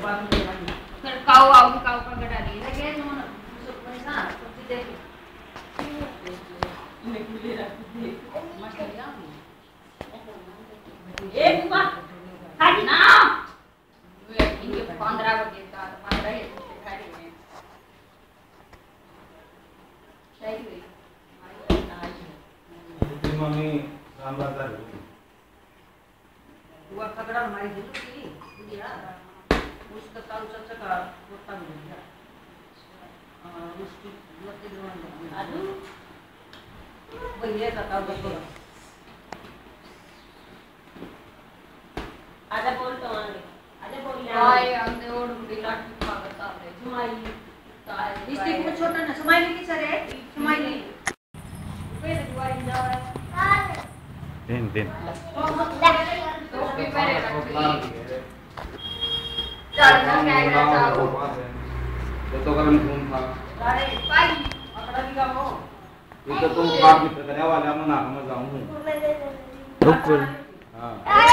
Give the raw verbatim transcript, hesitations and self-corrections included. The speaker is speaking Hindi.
फिर काऊ आओगी काऊ का गड़ा दी लगे नो ना सब पैसा सब दे मैं ले रखी थी मछली आ ए बुआ खाली ना वे इनके पंद्रह बजे का पंद्रह है खाली में सही हुई हमारी मम्मी राम बाजार बुआ खगड़ा हमारी दिल की बुढ़िया उसका ताऊ चाचा का पोता मिल गया और उसकी लड़के दोनों आलू भैया का ताऊ बच्चों आजा बोल तो आने आजा बोल यार आए हमने और बिलाट की पागल साहब है जुमाई ताए इसके कुछ छोटा ना जुमाई की सरे जुमाई पे जुमाई जा दिन दिन तो भी पहले रखी चल ना क्या है तो तो करम घूम था अरे भाई अकड़ा भी का हो ये तो तुम बात भी करने वाला मना हम जाऊं रुक हां